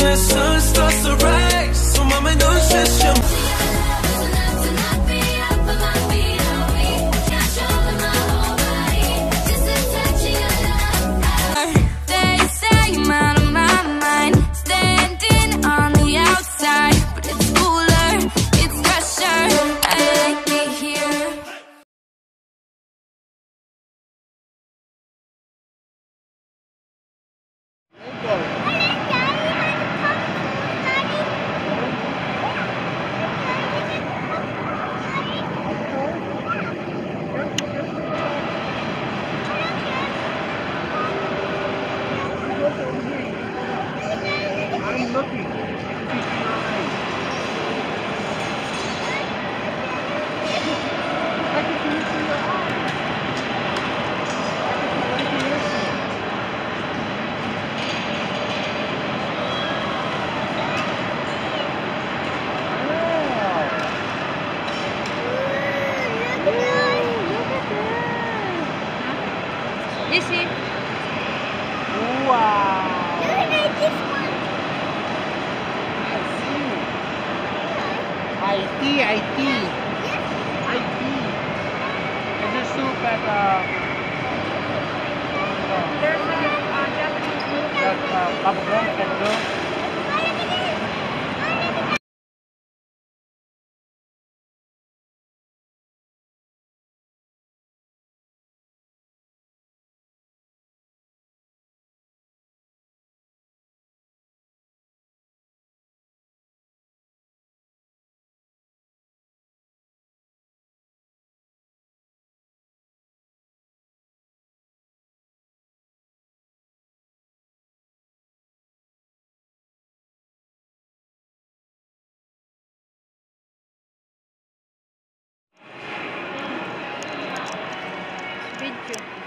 the sun starts to rise. So mama, don't stress your mind. You see? Wow! Look at this one. I see. IT. IT. It's a soup at There's a Japanese movie. Babagong can do. Video.